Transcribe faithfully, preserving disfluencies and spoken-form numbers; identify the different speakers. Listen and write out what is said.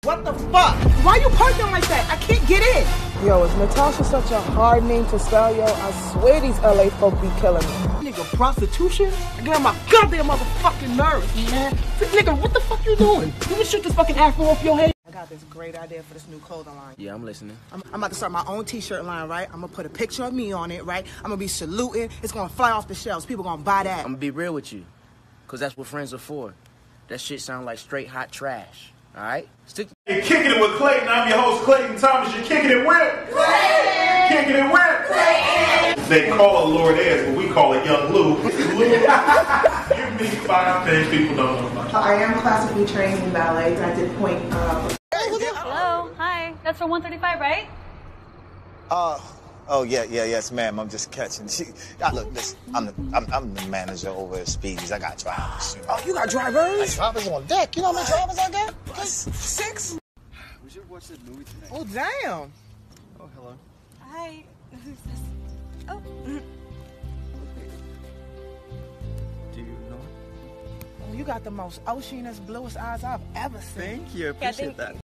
Speaker 1: What the fuck? Why you parking like that? I can't get in.
Speaker 2: Yo, is Natasha such a hard name to spell, yo? I swear these L A folk be killing me.
Speaker 1: Nigga, prostitution? I get on my goddamn motherfucking nerves, man. Nigga, what the fuck you doing? You would shoot this fucking afro off your head? I got this great idea for this new clothing line.
Speaker 3: Yeah, I'm listening.
Speaker 1: I'm, I'm about to start my own t-shirt line, right? I'm gonna put a picture of me on it, right? I'm gonna be saluting. It's gonna fly off the shelves. People gonna buy that.
Speaker 3: I'm gonna be real with you, because that's what friends are for. That shit sound like straight hot trash. All right? Stick.
Speaker 4: You're kicking it with Clayton. I'm your host, Clayton Thomas. You're kicking it with Clayton. Kicking it with Clayton. They call it Lord Ez, but we call it Young Lou. Lou. Give me five things people don't know about you.
Speaker 1: I am classically trained in ballet. I did point. Uh,
Speaker 5: Hello, hi. That's from one thirty-five, right?
Speaker 6: Uh, oh yeah, yeah, yes, ma'am. I'm just catching. She, I, look, listen. I'm the, I'm, I'm the manager over at Speedies. I got drivers. You know?
Speaker 1: oh, you got drivers?
Speaker 6: I drivers on deck. You know how many drivers I got?
Speaker 1: Six.
Speaker 7: We should watch that movie tonight.
Speaker 1: Oh damn.
Speaker 7: Oh, hello.
Speaker 5: Hi. Who's this? Oh.
Speaker 7: Do you know?
Speaker 1: Oh, you got the most oceanest, bluest eyes I've ever seen.
Speaker 7: Thank you. I
Speaker 5: Yeah,
Speaker 7: appreciate
Speaker 5: thank
Speaker 7: that.